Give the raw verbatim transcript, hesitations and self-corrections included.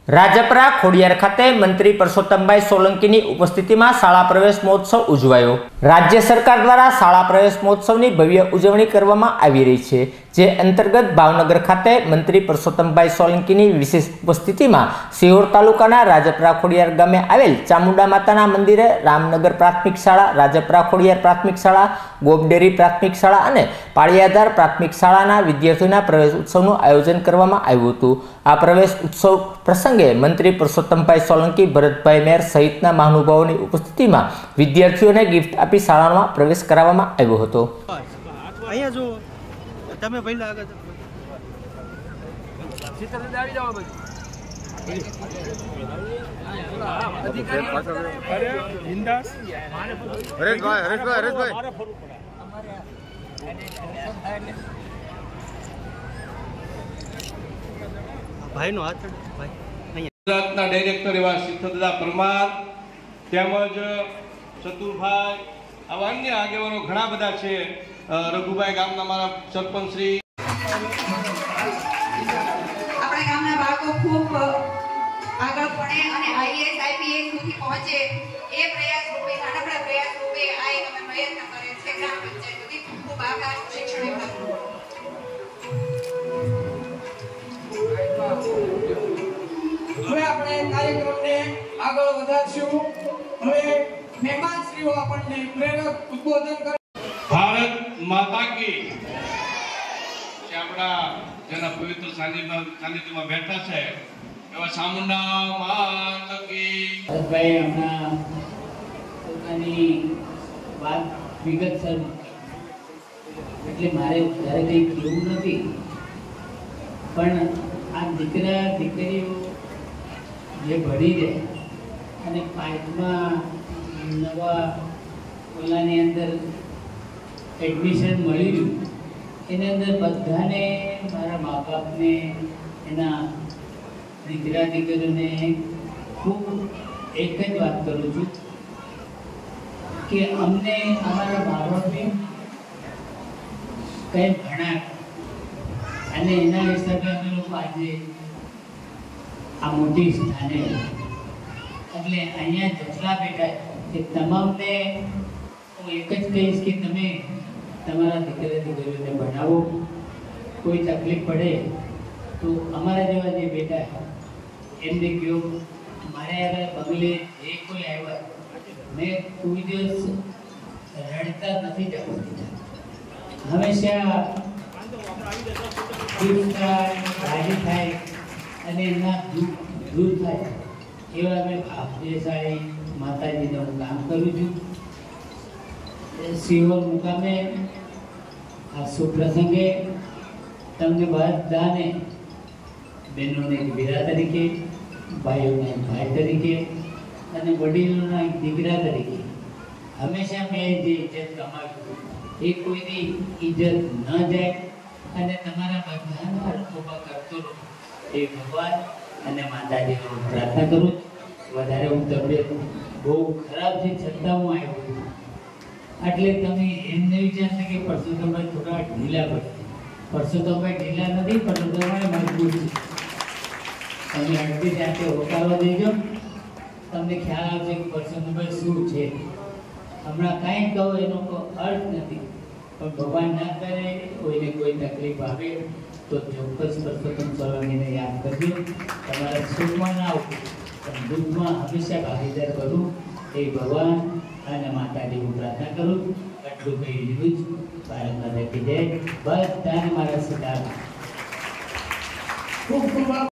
રાજપરા ખોડિયાર ખાતે મંત્રી પરસોત્તમભાઈ સોલંકીની ઉપસ્થિતિમાં શાળા પ્રવેશ મહોત્સવ ઉજવાયો। રાજ્ય સરકાર દ્વારા શાળા પ્રવેશ મહોત્સવની ભવ્ય ઉજવણી કરવામાં આવી રહી છે, જે અંતર્ગત ભાવનગર ખાતે મંત્રી પરસોત્તમભાઈ સોલંકીની વિશેષ ઉપસ્થિતિમાં સિહોર તાલુકાના રાજપરા ખોડિયાર ગામે આવેલ ચામુંડા માતાના મંદિરે રામનગર પ્રાથમિક શાળા, રાજપરા ખોડિયાર પ્રાથમિક શાળા, ગોબડેરી પ્રાથમિક શાળા અને પાળિયાધાર પ્રાથમિક શાળાના વિદ્યાર્થીઓના પ્રવેશ ઉત્સવનું આયોજન કરવામાં આવ્યું હતું। આ પ્રવેશ ઉત્સવ પ્રસંગે મંત્રી પરસોત્તમભાઈ સોલંકી, ભરતભાઈ મેર સહિતના મહાનુભાવોની ઉપસ્થિતિમાં વિદ્યાર્થીઓને ગિફ્ટ આપી શાળામાં પ્રવેશ કરાવવામાં આવ્યો હતો। અહીંયા જો તમે પહેલા આગળ સીતર આવી જાવ ભાઈ અરે બિંદાસ હરેશભાઈ હરેશભાઈ હરેશભાઈ ભાઈનો હાથ ભાઈ ગુજરાતના ડાયરેક્ટર એવા સિદ્ધદાદા પરમાર તેમજ ચતુરભાઈ આવા અન્ય આગેવાનો ઘણા બધા છે। રઘુભાઈ ગામના મારા સરપંચ શ્રી આપણા ગામના બાળકો ખૂબ આગળ ભણે અને આઈએએસ આઈપીએસ સુધી પહોંચે એ પ્રયાસ રૂપે નાનકડા પ્રયાસ રૂપે આ એક અમે પ્રયત્ન કરે છે ગ્રામ પંચાયત સુધી। ખૂબ આભાર શિક્ષણ વિભાગનો। હવે આપણે કાર્યક્રમને આગળ વધારશું। હવે મહેમાનશ્રીઓ આપણને પ્રેરક ઉદ્બોધન કરે। ભારત માતા કી જે આપણા જેના પવિત્ર સાનિધ્યમાં બેઠા છે એવા ચામુંડા માતા કી। ભાઈ હમણાં પોતાની વાત વિગતસર એટલે મારે વધારે કંઈ કહેવું નથી, પણ આ દીકરા દીકરીઓ જે ભણી જાય અને પાંચમા નવા ઓલાની અંદર એડમિશન મળી રહ્યું, એની અંદર બધાને મારા મા બાપને એના દીકરા દીકરીઓને ખૂબ એક જ વાત કરું છું કે અમને અમારા મા બાપે કંઈ ભણાવ્યું અને એના હિસાબે અમે લોકો આજે આ મોટી સ્થાને એટલે અહીંયા જેટલા બેઠા કે તમામને હું એક જ કહીશ કે તમે તમારા દીકરા દીકરીઓને ભણાવો। કોઈ તકલીફ પડે તો અમારા જેવા જે બેટા એમને કહો, મારે આગળ બગલે જે કોઈ આવ્યા મેં કોઈ દિવસ રડતા નથી જવા દીધા। હંમેશા રાજી થાય અને એમના દુઃખ દૂર થાય એવા મેં ભાવદેશાળી માતાજીને હું કામ કરું છું। સિહોર મુકામે આ સુપ્રસંગે તમને બધાને બહેનોને એક વીરા તરીકે, ભાઈઓને એક ભાઈ તરીકે અને વડીલોના એક દીકરા તરીકે હંમેશા મેં જે ઇજ્જત કમાવી એ કોઈની ઇજ્જત ન જાય અને તમારા બધાના રખોપા કરતો રહો એ ભગવાન અને માતાજીને હું પ્રાર્થના કરું છું। વધારે હું તબિયત બહુ ખરાબ છે છતાં હું આવ્યો છું, એટલે તમે એમને વિચારતા કે પરસોત્તમભાઈ થોડા ઢીલા પડે। પરસોત્તમભાઈ ઢીલા નથી, પરસોત્તમભાઈ મજબૂત છે। તમે અડધી જાતે હોકારવા દેજો, તમને ખ્યાલ આવશે કે પરસોત્તમભાઈ શું છે। હમણાં કાંઈ કહો એનો કોઈ અર્થ નથી, પણ ભગવાન ના કરે કોઈને કોઈ તકલીફ આવે તો ચોક્કસ પરસોત્તમ સોલંકીને યાદ કરજો। તમારા સુખમાં ના આવું પણ દુઃખમાં હંમેશા ભાગીદાર કરું એ ભગવાન અને માતાજી હું પ્રાર્થના કરું। આટલું કહી દીધું જ ભારત માતા કી જય। બધાને મારા સીતારામ। ખૂબ ખૂબ